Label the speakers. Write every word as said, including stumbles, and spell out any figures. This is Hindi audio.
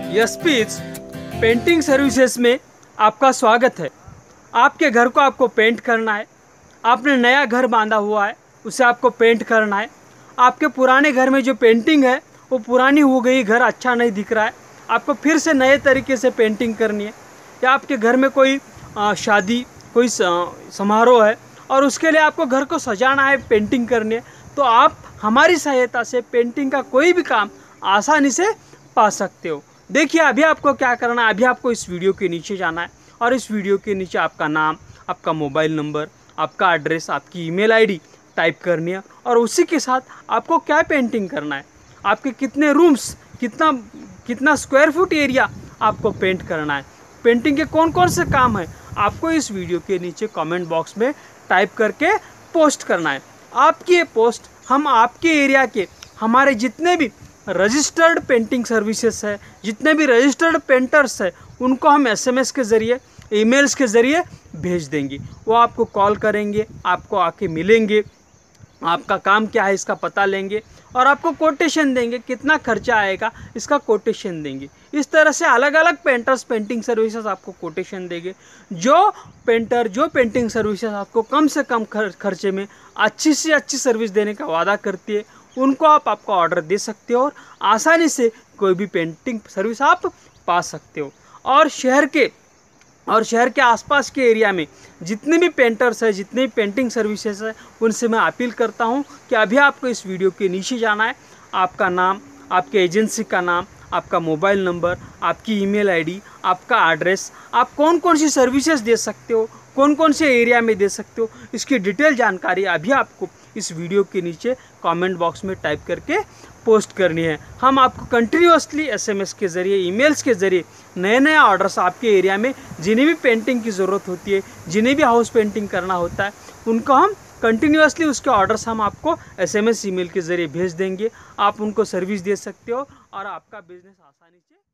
Speaker 1: यशपीज पेंटिंग सर्विसेज में आपका स्वागत है। आपके घर को आपको पेंट करना है, आपने नया घर बांधा हुआ है, उसे आपको पेंट करना है। आपके पुराने घर में जो पेंटिंग है वो पुरानी हो गई, घर अच्छा नहीं दिख रहा है, आपको फिर से नए तरीके से पेंटिंग करनी है। या आपके घर में कोई आ, शादी कोई समारोह है और उसके लिए आपको घर को सजाना है, पेंटिंग करनी है, तो आप हमारी सहायता से पेंटिंग का कोई भी काम आसानी से पा सकते हो। देखिए अभी आपको क्या करना है, अभी आपको इस वीडियो के नीचे जाना है और इस वीडियो के नीचे आपका नाम, आपका मोबाइल नंबर, आपका एड्रेस, आपकी ईमेल आईडी टाइप करनी है और उसी के साथ आपको क्या पेंटिंग करना है, आपके कितने रूम्स, कितना कितना स्क्वायर फुट एरिया आपको पेंट करना है, पेंटिंग के कौन कौन से काम है, आपको इस वीडियो के नीचे कमेंट बॉक्स में टाइप करके पोस्ट करना है। आपकी ये पोस्ट हम आपके एरिया के हमारे जितने भी रजिस्टर्ड पेंटिंग सर्विसेज है, जितने भी रजिस्टर्ड पेंटर्स है, उनको हम एसएमएस के ज़रिए, ईमेल्स के ज़रिए भेज देंगे। वो आपको कॉल करेंगे, आपको आके मिलेंगे, आपका काम क्या है इसका पता लेंगे और आपको कोटेशन देंगे, कितना खर्चा आएगा इसका कोटेशन देंगे। इस तरह से अलग अलग पेंटर्स पेंटिंग सर्विसेज आपको कोटेशन देंगे। जो पेंटर जो पेंटिंग सर्विसेज आपको कम से कम खर्चे में अच्छी से अच्छी सर्विस देने का वादा करती है, उनको आप आपका ऑर्डर दे सकते हो और आसानी से कोई भी पेंटिंग सर्विस आप पा सकते हो। और शहर के और शहर के आसपास के एरिया में जितने भी पेंटर्स हैं, जितने भी पेंटिंग सर्विसेज हैं, उनसे मैं अपील करता हूं कि अभी आपको इस वीडियो के नीचे जाना है, आपका नाम, आपके एजेंसी का नाम, आपका मोबाइल नंबर, आपकी ईमेल आईडी, आपका एड्रेस, आप कौन कौन सी सर्विसेज दे सकते हो, कौन कौन से एरिया में दे सकते हो, इसकी डिटेल जानकारी अभी आपको इस वीडियो के नीचे कमेंट बॉक्स में टाइप करके पोस्ट करनी है। हम आपको कंटिन्यूअसली एसएमएस के ज़रिए, ईमेल्स के ज़रिए नए नए ऑर्डर्स आपके एरिया में जिन्हें भी पेंटिंग की ज़रूरत होती है, जिन्हें भी हाउस पेंटिंग करना होता है, उनको हम कंटिन्यूअसली उसके ऑर्डर्स हम आपको एसएमएस ईमेल के ज़रिए भेज देंगे। आप उनको सर्विस दे सकते हो और आपका बिजनेस आसानी से